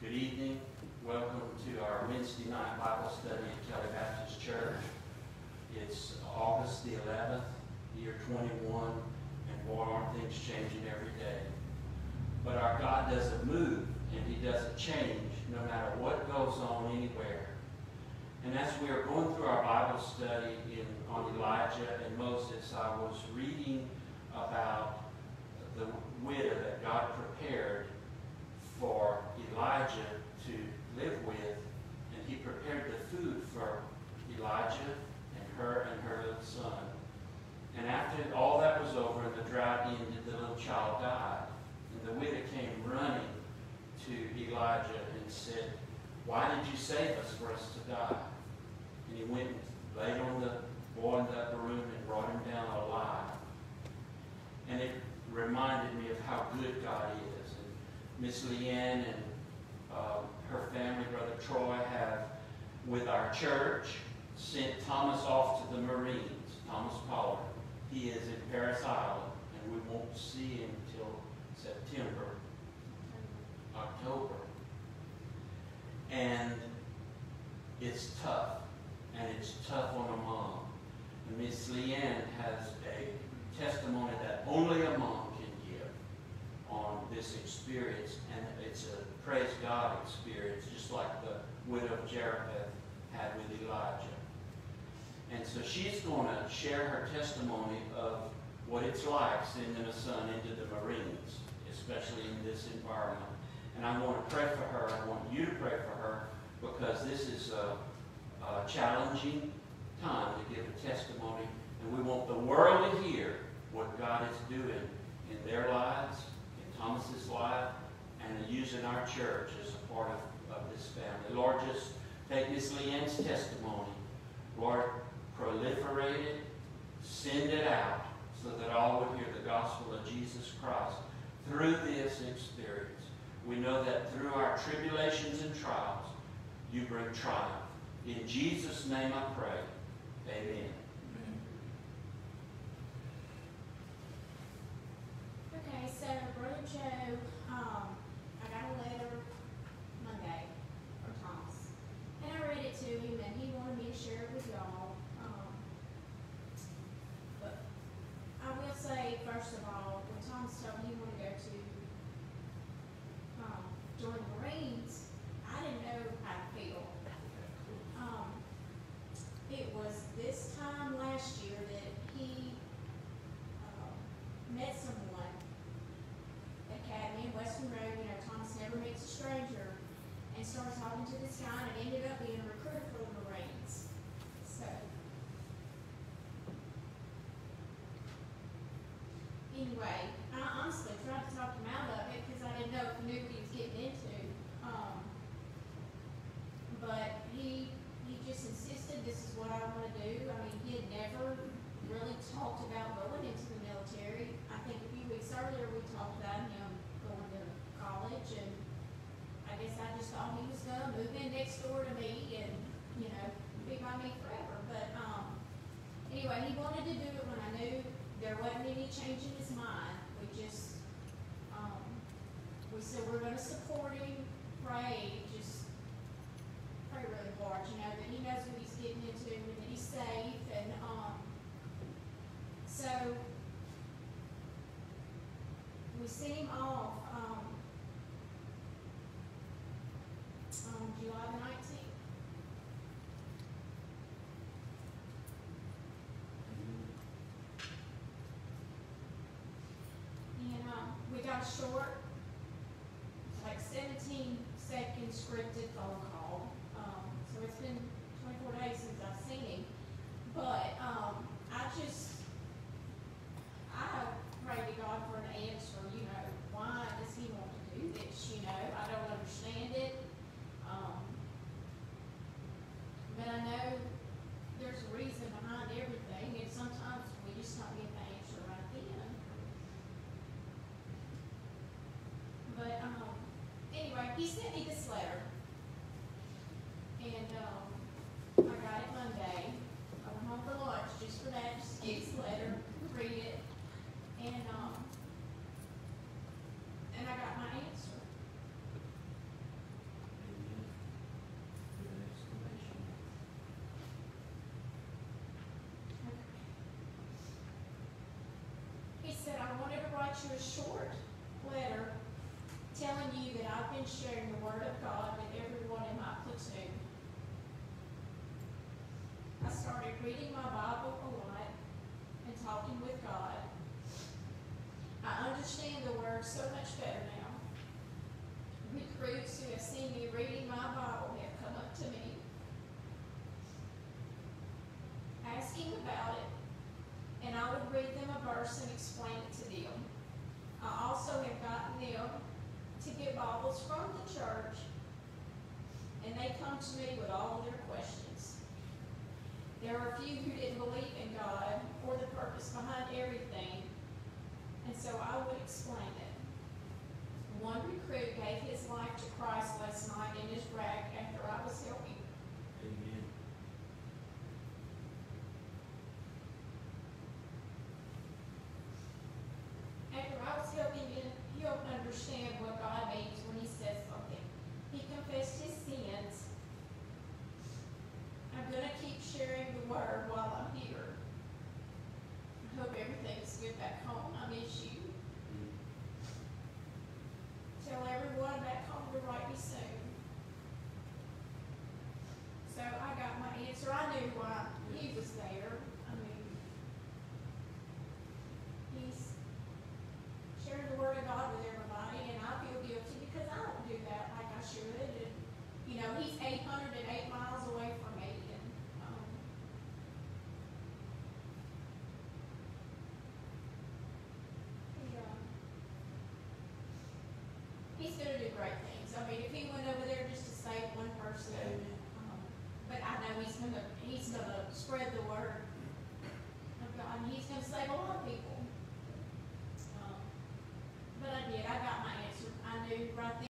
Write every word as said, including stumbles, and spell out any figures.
Good evening. Welcome to our Wednesday night Bible study at Kelly Baptist Church. It's August the eleventh, year twenty-one, and boy, aren't things changing every day. But our God doesn't move, and He doesn't change, no matter what goes on anywhere. And as we are going through our Bible study in, on Elijah and Moses, I was reading about the widow that God prepared for Elijah to live with, and He prepared the food for Elijah and her and her little son. And after all that was over and the drought ended, the little child died. And the widow came running to Elijah and said, "Why did you save us for us to die?" And he went and laid on the boy in the upper room and brought him down alive. And it reminded me of how good God is. And Miss Leann and uh, her family, Brother Troy, have, with our church, sent Thomas off to the Marines, Thomas Pollard. He is in Paris Island, and we won't see him until September, October. And it's tough, and it's tough on a mom. And Miss Leann has a testimony that only a mom can give on this experience, and it's a praise God experience, just like the widow of Japheth had with Elijah. And so she's going to share her testimony of what it's like sending a son into the Marines, especially in this environment. And I want to pray for her. I want you to pray for her, because this is a, a challenging time to give a testimony, and we want the world to hear what God is doing in their lives, in Thomas's life, and using our church as a part of, of this family. Lord, just take Miss Leann's testimony. Lord, proliferate it, send it out, so that all would hear the gospel of Jesus Christ through this experience. We know that through our tribulations and trials, you bring triumph. In Jesus' name I pray. Amen. Okay, so Brother Joe, um, I got a letter Monday from Thomas, and I read it to him, and he wanted me to share it with y'all. Um, but I will say, first of all, when Thomas told me he wanted to go to um, join the Marines, I didn't know how to feel. Um, it was this time last year that he uh, met someone at Academy in Western Road. You know, Thomas never meets a stranger, and started talking to this guy, and it ended up being a recruiter for the Marines. So, anyway, I honestly tried to talk him out of it because I didn't know if he knew what he was getting into. Um, but he he just insisted this is what I want to do. I mean, he had never really talked about going into the military. I think a few weeks earlier we talked about him going to college, and I guess I just thought he was going to move in next door to me and, you know, be by me forever. But um, anyway, he wanted to do it when I knew there wasn't any change in his mind. We just, um, we said we're going to support him, pray, just pray really hard, you know, that he knows what he's getting into and that he's safe. And um, so we sent him off um, on July the nineteenth. And um, we got a short, like seventeen second scripted phone call. Um, so it's been twenty-four days since I've seen him. But um, I just, I pray to God for an answer. You know, why does he want to do this? You know, I don't understand it. Um, but I know there's a reason behind everything, and sometimes we just don't get the answer right then. But um, anyway, he sent me this letter, and um, I got it Monday. I went home for lunch just for that, just to get his letter, read it, and um, and I got my answer. write you a short letter telling you that I've been sharing the Word of God with everyone in my platoon. I started reading my Bible a lot and talking with God. I understand the Word so much better now. Recruits who have seen me reading my Bible have come up to me, asking about it, and I would read them a verse and explain it to them. I also have gotten them to get Bibles from the church, and they come to me with all of their questions. There are a few who didn't believe in God or the purpose behind everything, and so I would explain it. One recruit gave his life to Christ last night in his rack after I was helping. Amen. After I was helping him, he'll understand what God means when he says something. He confessed his sins. I'm going to keep sharing the Word while I'm here. I hope everything's good back home. I miss you. Tell everyone back home to write me soon. So I got my answer. I knew why he was there. I mean, he's sharing the Word of God with everybody, and I feel guilty because I don't do that like I should. And, you know, he's eight hundred eight miles away from me, and um, he, uh, he's going to do great things. I mean, if he went over there just to save one person, um, but I know he's going to he's going to spread the word of God, and he's going to save a lot of people.